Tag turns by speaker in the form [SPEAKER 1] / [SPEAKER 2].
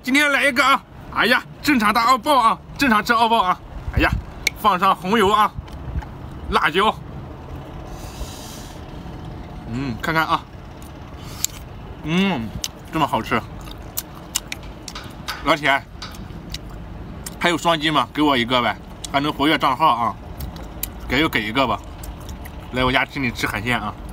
[SPEAKER 1] 今天来一个啊！哎呀，正常的奥爆啊，正常吃奥爆啊！哎呀，放上红油啊，辣椒，看看啊，这么好吃。老铁，还有双击吗？给我一个呗，还能活跃账号啊！给就给一个吧。来我家请你吃海鲜啊！